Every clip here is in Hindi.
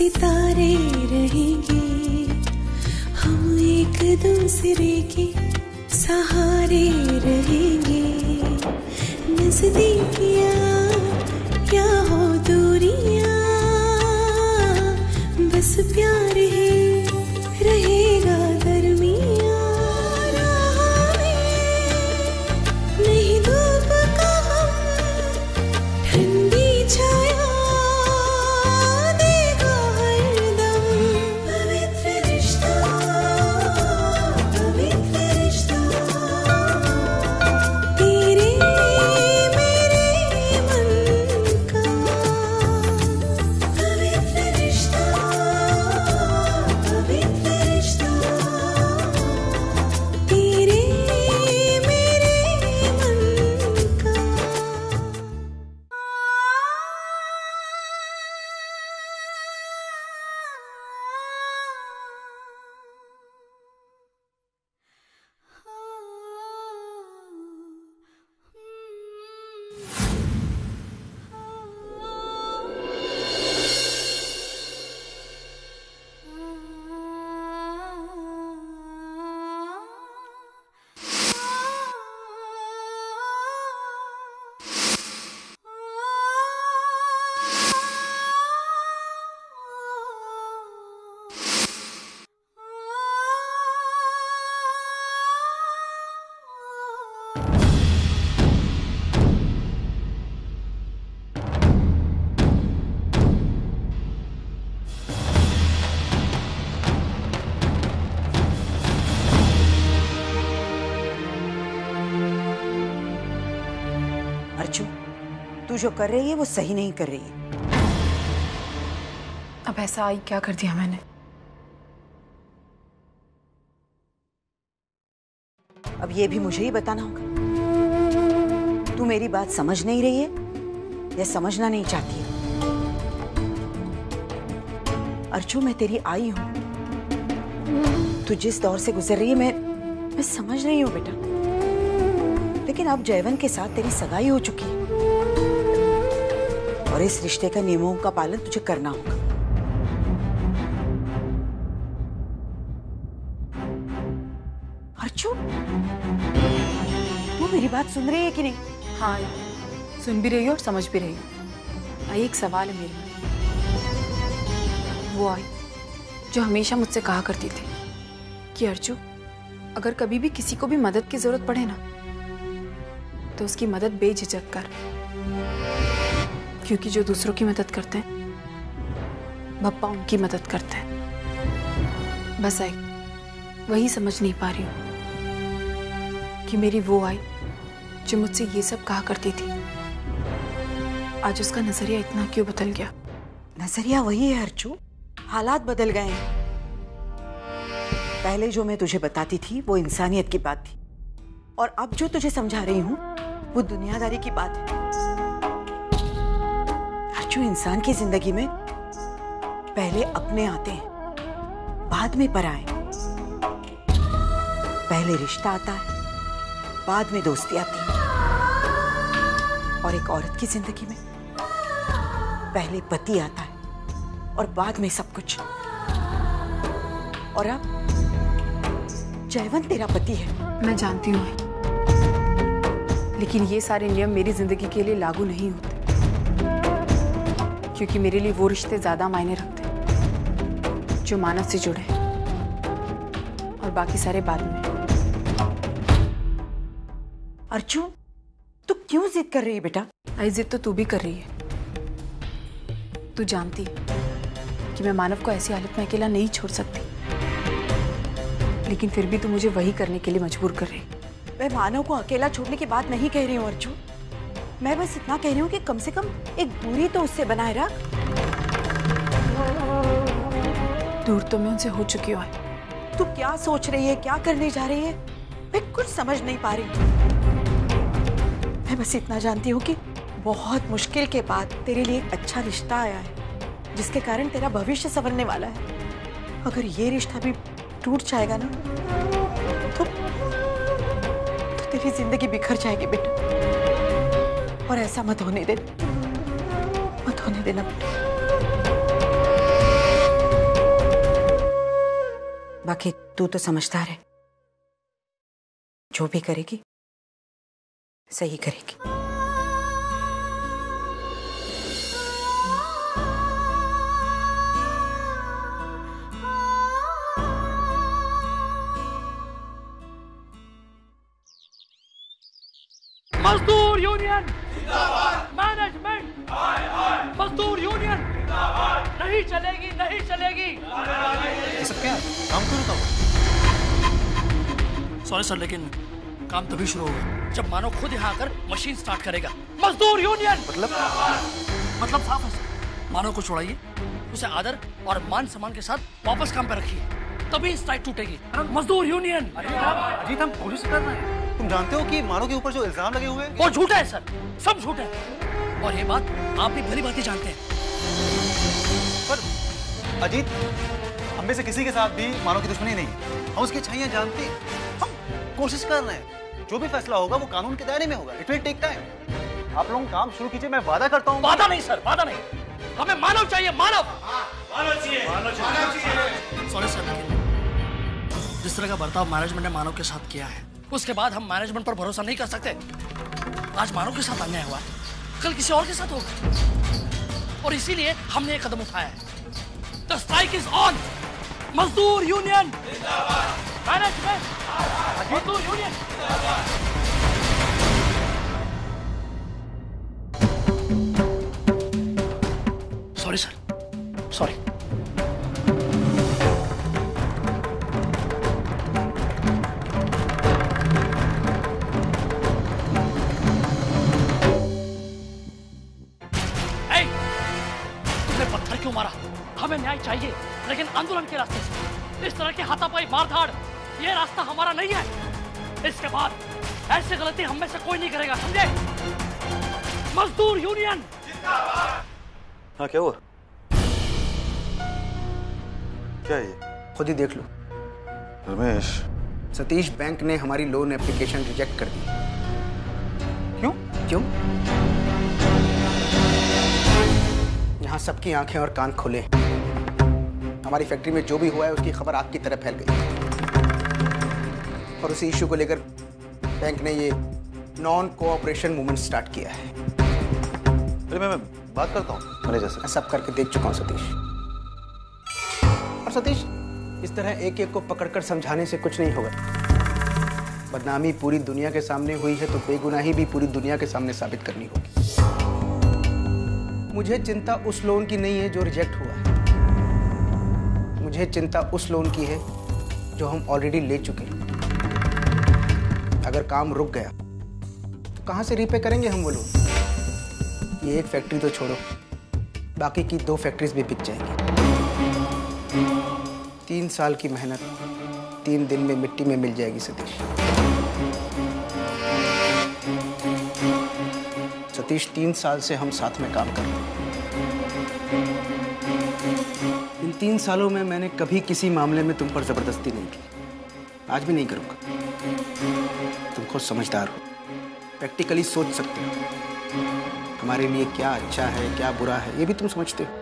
सितारे रहेंगे, हम एक दूसरे के सहारे रहेंगे। नजदीकियां क्या हो दूरियां, बस प्यार ही रहेगा दरमियां। राह में नहीं धूप का हम, ठंडी छाया देगा हरदम। पवित्र रिश्ता, पवित्र रिश्ता, तेरे मेरे मन का। पवित्र रिश्ता, पवित्र रिश्ता, तेरे मेरे मन का। अर्जु, तू जो कर रही है वो सही नहीं कर रही है। अब ऐसा आई क्या कर दिया मैंने? अब ये भी मुझे ही बताना होगा। तू मेरी बात समझ नहीं रही है या समझना नहीं चाहती है? अर्जु, मैं तेरी आई हूं। तू जिस दौर से गुजर रही है मैं समझ रही हूं बेटा, लेकिन अब जयवंत के साथ तेरी सगाई हो चुकी है और इस रिश्ते का नियमों का पालन तुझे करना होगा। अर्जु, तू मेरी बात सुन रही है कि नहीं? हाँ, सुन भी रही हो और समझ भी रही हो। आई, एक सवाल है मेरे में। वो आई जो हमेशा मुझसे कहा करती थी कि अर्जु, अगर कभी भी किसी को भी मदद की जरूरत पड़े ना, तो उसकी मदद बेझिझक कर, क्योंकि जो दूसरों की मदद करते हैं बप्पा उनकी मदद करते हैं। बस आई वही समझ नहीं पा रही हूँ कि मेरी वो आई जो मुझसे ये सब कहा करती थी, आज उसका नजरिया इतना क्यों बदल गया? नजरिया वही है अर्जु, हालात बदल गए हैं। पहले जो मैं तुझे बताती थी वो इंसानियत की बात थी, और अब जो तुझे समझा रही हूं वो दुनियादारी की बात है। अर्जु, इंसान की जिंदगी में पहले अपने आते हैं, बाद में पराए। पहले रिश्ता आता है, बाद में दोस्ती आती है। और एक औरत की जिंदगी में पहले पति आता है और बाद में सब कुछ। और अब जयवंत तेरा पति है। मैं जानती हूँ, लेकिन ये सारे नियम मेरी जिंदगी के लिए लागू नहीं होते, क्योंकि मेरे लिए वो रिश्ते ज्यादा मायने रखते हैं जो मानव से जुड़े हैं, और बाकी सारे बाद में। अर्जु, तू क्यों जिद कर रही है बेटा? आई, जिद तो तू भी कर रही है। तू जानती है कि मैं मानव को ऐसी हालत में अकेला नहीं छोड़ सकती, लेकिन फिर भी तू मुझे वही करने के लिए मजबूर कर रही है। मैं मानव को अकेला छोड़ने की बात नहीं कह रही हूँ अर्जु, मैं बस इतना कह रही हूँ कि कम से कम एक दूरी तो उससे बनाए रख। दूर तो मैं उनसे हो चुकी हूँ। तू क्या सोच रही है, क्या करने जा रही है, मैं कुछ समझ नहीं पा रही। मैं बस इतना जानती हूँ कि बहुत मुश्किल के बाद तेरे लिए एक अच्छा रिश्ता आया है, जिसके कारण तेरा भविष्य संवरने वाला है। अगर ये रिश्ता भी टूट जाएगा ना, तो तेरी जिंदगी बिखर जाएगी बेटा, और ऐसा मत होने देना, मत होने देना बेटा। बाकी तू तो समझदार है, जो भी करेगी सही करेगी। मजदूर यूनियन जिंदाबाद, मैनेजमेंट मजदूर यूनियन जिंदाबाद, नहीं चलेगी नहीं चलेगी। ये सब क्या है? काम तो रुका। सॉरी सर, लेकिन काम तभी शुरू होगा जब मानव खुद यहाँ आकर मशीन स्टार्ट करेगा। मजदूर यूनियन मतलब साफ है सर, मानव को छोड़ाइए, उसे आदर और मान सम्मान के साथ वापस काम पर रखिए, तभी स्ट्राइक टूटेगी। मजदूर यूनियन। अजीत, हम कोशिश कर रहे हैं। तुम जानते हो कि मानव के ऊपर जो इल्जाम लगे हुए हैं वो झूठा है सर, सब झूठा है, और ये बात आप भी भली भांति जानते हैं। पर अजीत, हम में से किसी के साथ भी मानव की दुश्मनी नहीं है। हम उसकी अच्छाइयां जानते हैं, हम कोशिश कर रहे हैं। जो भी फैसला होगा वो कानून के दायरे में होगा। It will take time. आप लोग काम शुरू कीजिए, मैं वादा करता हूँ। वादा नहीं सर, वादा नहीं, हमें मानव चाहिए, मानव चाहिए। सॉरी सर, लेकिन जिस तरह का बर्ताव मैनेजमेंट ने मानव के साथ किया है, उसके बाद हम मैनेजमेंट पर भरोसा नहीं कर सकते। आज मानव के साथ अन्याय हुआ है, कल किसी और के साथ होगा, और इसीलिए हमने एक कदम उठाया है। The strike is on. मजदूर यूनियन मैनेजमेंट, मजदूर यूनियन। Sorry sir, sorry. क्यों मारा? हमें न्याय चाहिए, लेकिन आंदोलन के रास्ते से। इस तरह की हाथापाई मारधाड़, ये रास्ता हमारा नहीं है। इसके बाद ऐसी गलती हम में से कोई नहीं करेगा, समझे? मजदूर यूनियन जिंदाबाद। हाँ, क्या हुआ? क्या है ये? खुद ही देख लो। रमेश, सतीश बैंक ने हमारी लोन एप्लीकेशन रिजेक्ट कर दी। क्यों? क्यों? यहाँ सबकी आंखें और कान खुले। हमारी फैक्ट्री में जो भी हुआ है उसकी खबर आग की तरह फैल गई, और उसी इशू को लेकर बैंक ने ये नॉन कोऑपरेशन मूवमेंट स्टार्ट किया है। अरे मैं बात करता हूँ मैनेजर से। मैं सब करके देख चुका हूँ सतीश। और सतीश, इस तरह एक एक को पकड़कर समझाने से कुछ नहीं होगा। बदनामी पूरी दुनिया के सामने हुई है तो बेगुनाही भी पूरी दुनिया के सामने साबित करनी होगी। मुझे चिंता उस लोन की नहीं है जो रिजेक्ट हुआ है, मुझे चिंता उस लोन की है जो हम ऑलरेडी ले चुके हैं। अगर काम रुक गया तो कहाँ से रीपे करेंगे हम वो लोन? ये एक फैक्ट्री तो छोड़ो, बाकी की 2 फैक्ट्रीज भी बिक जाएंगी। 3 साल की मेहनत 3 दिन में मिट्टी में मिल जाएगी सतीश। सतीश, 3 साल से हम साथ में काम कर रहे हैं। इन 3 सालों में मैंने कभी किसी मामले में तुम पर जबरदस्ती नहीं की, आज भी नहीं करूंगा। तुम खुद समझदार हो, प्रैक्टिकली सोच सकते हो हमारे लिए क्या अच्छा है क्या बुरा है, ये भी तुम समझते हो।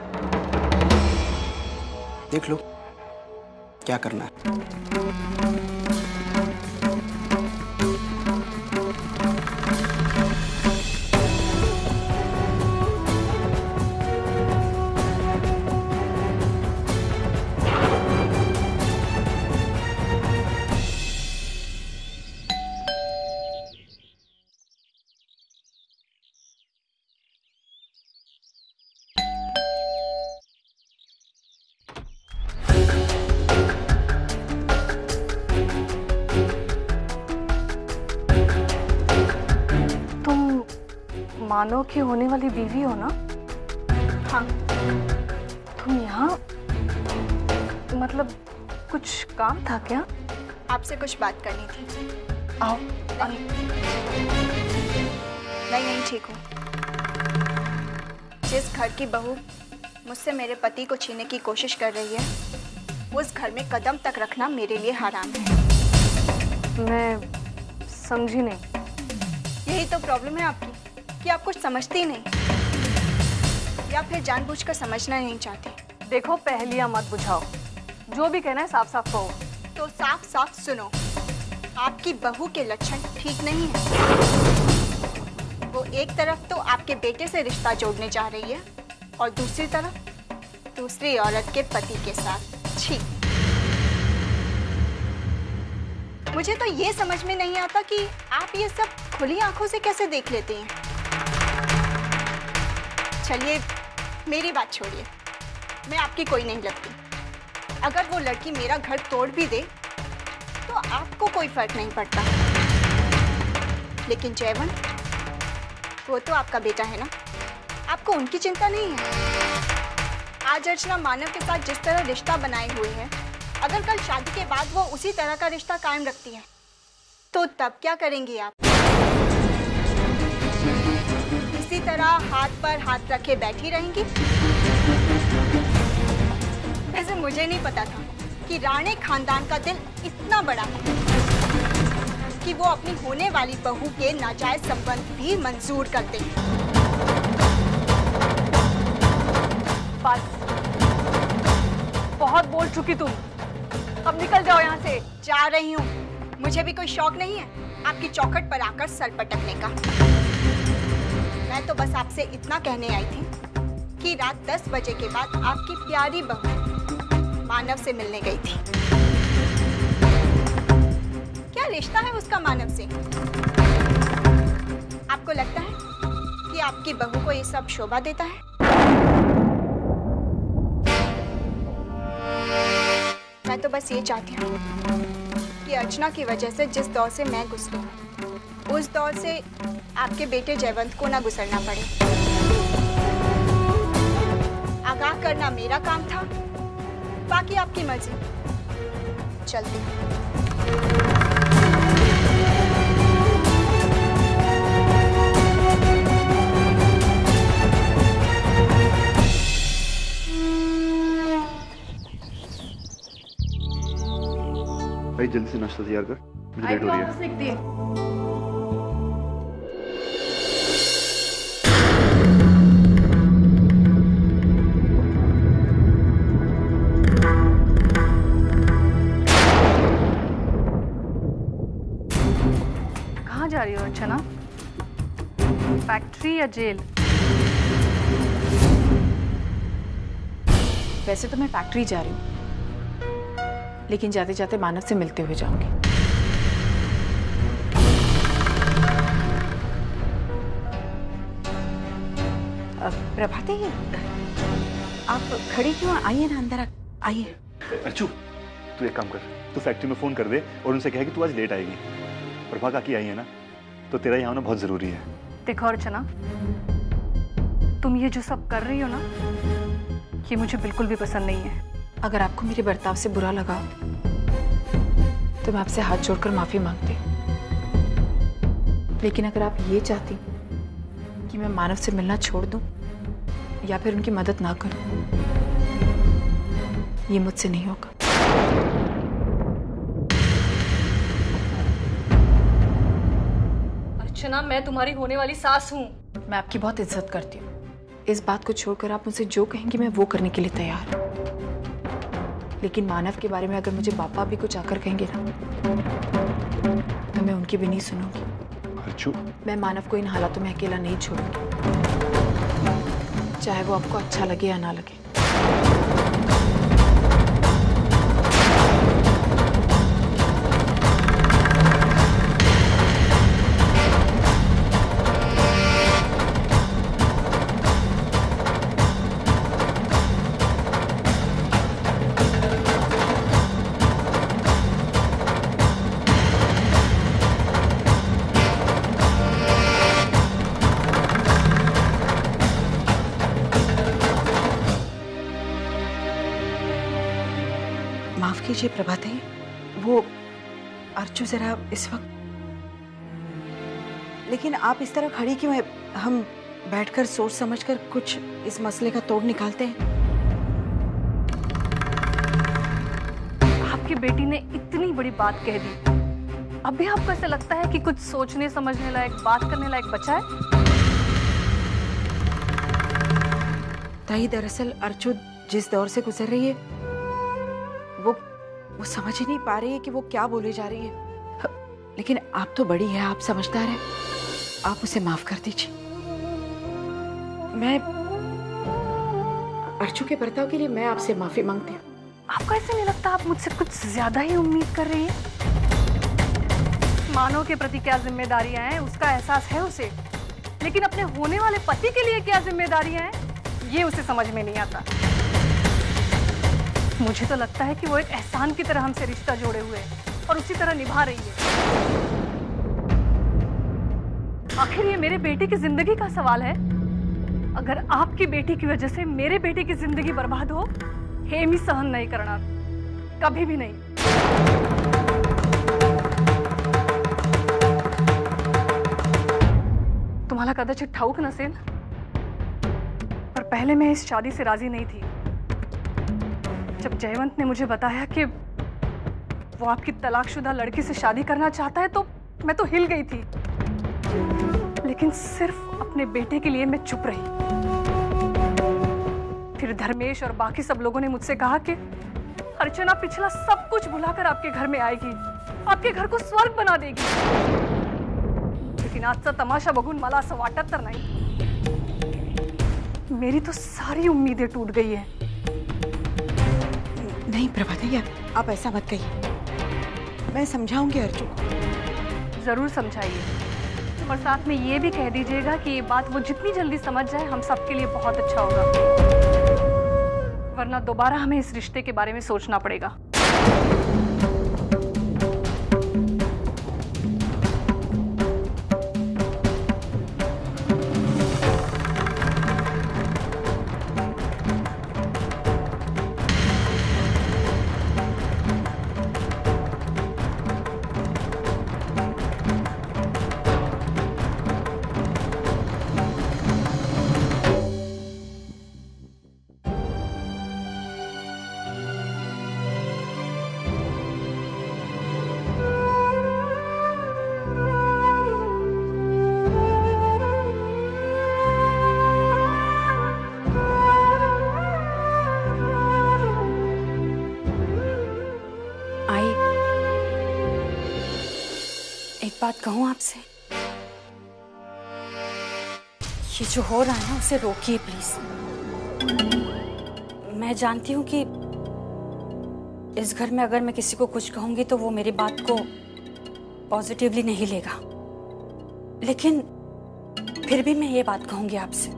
देख लो क्या करना है। मानव की होने वाली बीवी हो ना? हाँ। तुम यहाँ मतलब कुछ काम था क्या? आपसे कुछ बात करनी थी। आओ। नहीं ठीक हूँ। जिस घर की बहू मुझसे मेरे पति को छीनने की कोशिश कर रही है, उस घर में कदम तक रखना मेरे लिए हराम है। मैं समझी नहीं। यही तो प्रॉब्लम है आपकी कि आप कुछ समझती नहीं, या फिर जानबूझकर समझना नहीं चाहती। देखो, पहेलियां मत बुझाओ। जो भी कहना है साफ साफ कहो। तो साफ साफ सुनो, आपकी बहू के लक्षण ठीक नहीं है। वो एक तरफ तो आपके बेटे से रिश्ता जोड़ने जा रही है और दूसरी तरफ दूसरी औरत के पति के साथ। छी, मुझे तो ये समझ में नहीं आता कि आप ये सब खुली आंखों से कैसे देख लेते हैं। चलिए मेरी बात छोड़िए, मैं आपकी कोई नहीं लगती। अगर वो लड़की मेरा घर तोड़ भी दे तो आपको कोई फर्क नहीं पड़ता। लेकिन जयवंत, वो तो आपका बेटा है ना, आपको उनकी चिंता नहीं है। आज अर्चना मानव के साथ जिस तरह रिश्ता बनाए हुए है, अगर कल शादी के बाद वो उसी तरह का रिश्ता कायम रखती है तो तब क्या करेंगी आप? इसी तरह हाथ पर हाथ रखे बैठी रहेंगी? वैसे मुझे नहीं पता था कि राणे खानदान का दिल इतना बड़ा है कि वो अपनी होने वाली बहू के नाजायज संबंध भी मंजूर करते हैं। बस, बहुत बोल चुकी तुम, अब निकल जाओ यहाँ से। जा रही हूँ, मुझे भी कोई शौक नहीं है आपकी चौखट पर आकर सर पटकने का। मैं तो बस आपसे इतना कहने आई थी कि रात 10 बजे के बाद आपकी प्यारी बहू मानव से मिलने गई थी। क्या रिश्ता है उसका मानव से? आपको लगता है कि आपकी बहू को ये सब शोभा देता है? मैं तो बस ये चाहती हूँ कि अर्चना की वजह से जिस दौर से मैं गुजरी हूँ, उस दौर से आपके बेटे जयवंत को ना गुजरना पड़े। आगाह करना मेरा काम था, बाकी आपकी मर्जी। चलती हूँ। भाई जल्दी से नाश्ता तैयार कर, मुझे लेट हो रही है। लिख दिए। कहाँ जा रही हो अर्चना? फैक्ट्री या जेल? वैसे तो मैं फैक्ट्री जा रही हूँ, लेकिन जाते जाते मानव से मिलते हुए जाऊंगी। प्रभाते, आप खड़ी क्यों? आइए ना अंदर, आइए। अर्चू, तू एक काम कर, तू फैक्ट्री में फोन कर दे और उनसे कहे कि तू आज लेट आएगी। प्रभा काकी आई है ना, तो तेरा यहाँ आना बहुत जरूरी है। देखो अर्चना, तुम ये जो सब कर रही हो ना, ये मुझे बिल्कुल भी पसंद नहीं है। अगर आपको मेरे बर्ताव से बुरा लगा तो मैं आपसे हाथ जोड़कर माफी मांगती। लेकिन अगर आप ये चाहती कि मैं मानव से मिलना छोड़ दूं या फिर उनकी मदद ना करूं, ये मुझसे नहीं होगा। अर्चना, मैं तुम्हारी होने वाली सास हूँ। मैं आपकी बहुत इज्जत करती हूँ। इस बात को छोड़कर आप मुझसे जो कहेंगे मैं वो करने के लिए तैयार हूँ। लेकिन मानव के बारे में अगर मुझे पापा भी कुछ आकर कहेंगे ना, तो मैं उनकी भी नहीं सुनूंगी। अर्चू, मैं मानव को इन हालातों में अकेला नहीं छोड़ूंगी, चाहे वो आपको अच्छा लगे या ना लगे। माफ कीजिए प्रभाते, वो अर्चू जरा इस वक्त। लेकिन आप इस तरह खड़ी क्यों है? हम बैठकर सोच समझकर कुछ इस मसले का तोड़ निकालते हैं। आपकी बेटी ने इतनी बड़ी बात कह दी, अब भी आपको ऐसा लगता है कि कुछ सोचने समझने लायक, बात करने लायक बचा है? ताई, दरअसल अर्चू जिस दौर से गुजर रही है वो वो समझ ही नहीं पा रही है कि वो क्या बोले जा रही है। लेकिन आप तो बड़ी है, आप समझदार हैं, आप उसे माफ कर दीजिए। मैं अर्चू के बर्ताव के लिए मैं आपसे माफी मांगती हूँ। आपको ऐसे नहीं लगता आप मुझसे कुछ ज्यादा ही उम्मीद कर रही हैं? मानव के प्रति क्या जिम्मेदारियां हैं उसका एहसास है उसे, लेकिन अपने होने वाले पति के लिए क्या जिम्मेदारियां हैं ये उसे समझ में नहीं आता। मुझे तो लगता है कि वो एक एहसान की तरह हमसे रिश्ता जोड़े हुए है और उसी तरह निभा रही है। आखिर ये मेरे बेटे की जिंदगी का सवाल है। अगर आपकी बेटी की वजह से मेरे बेटे की जिंदगी बर्बाद हो, हेमी सहन नहीं करना, कभी भी नहीं। तुम्हाला कदाचित ठाऊक नसेल, पर पहले मैं इस शादी से राजी नहीं थी। जब जयवंत ने मुझे बताया कि वो आपकी तलाकशुदा लड़की से शादी करना चाहता है तो मैं तो हिल गई थी, लेकिन सिर्फ अपने बेटे के लिए मैं चुप रही। फिर धर्मेश और बाकी सब लोगों ने मुझसे कहा कि अर्चना पिछला सब कुछ भुलाकर आपके घर में आएगी, आपके घर को स्वर्ग बना देगी। लेकिन आजचा तमाशा बघून मला असं वाटत तर नाही। मेरी तो सारी उम्मीदें टूट गई है। नहीं प्रभा दी, आप ऐसा मत कहिए, मैं समझाऊंगी अर्चू को। जरूर समझाइए और साथ में ये भी कह दीजिएगा कि ये बात वो जितनी जल्दी समझ जाए हम सबके लिए बहुत अच्छा होगा, वरना दोबारा हमें इस रिश्ते के बारे में सोचना पड़ेगा। बात कहूं आपसे, ये जो हो रहा है ना उसे रोकिए प्लीज। मैं जानती हूं कि इस घर में अगर मैं किसी को कुछ कहूंगी तो वो मेरी बात को पॉजिटिवली नहीं लेगा, लेकिन फिर भी मैं ये बात कहूंगी आपसे।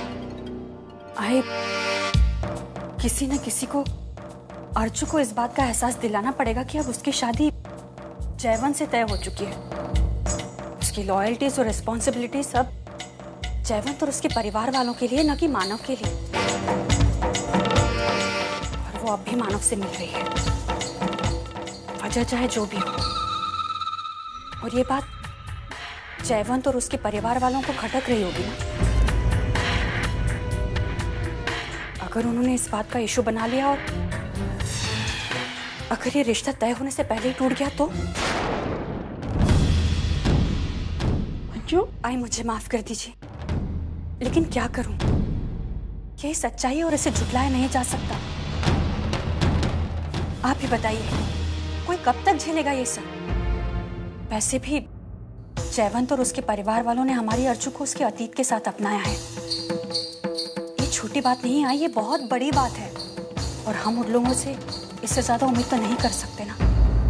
किसी न किसी को अर्चू को इस बात का एहसास दिलाना पड़ेगा कि अब उसकी शादी जयवंत से तय हो चुकी है। उसकी लॉयल्टीज और रिस्पॉन्सिबिलिटी सब जयवंत और उसके परिवार वालों के लिए, न कि मानव के लिए। और वो अब भी मानव से मिल रही है, वजह चाहे जो भी हो। और ये बात जयवंत और उसके परिवार वालों को खटक रही होगी ना। अगर उन्होंने इस बात का इशू बना लिया और अगर ये रिश्ता तय होने से पहले ही टूट गया तो आई मुझे माफ कर दीजिए, लेकिन क्या करूं, यही सच्चाई है और इसे झुटलाया नहीं जा सकता। आप ही बताइए, कोई कब तक झेलेगा ये सब। वैसे भी जयवंत और उसके परिवार वालों ने हमारी अर्चू को उसके अतीत के साथ अपनाया है। ये छोटी बात नहीं आई, ये बहुत बड़ी बात है और हम उन लोगों से इससे ज्यादा उम्मीद तो नहीं कर सकते ना।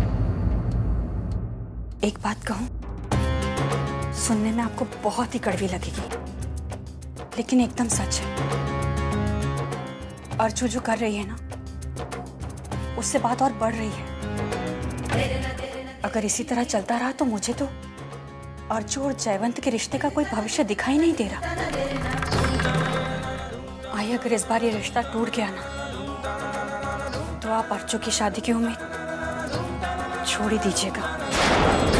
एक बात कहूं, सुनने में आपको बहुत ही कड़वी लगेगी, लेकिन एकदम सच है। अर्चू जो कर रही है ना, उससे बात और बढ़ रही है। अगर इसी तरह चलता रहा तो मुझे तो अर्चू और जयवंत के रिश्ते का कोई भविष्य दिखाई नहीं दे रहा। आई अगर इस बार ये रिश्ता टूट गया ना, तो आप अर्चू की शादी की उम्मीद छोड़ ही दीजिएगा।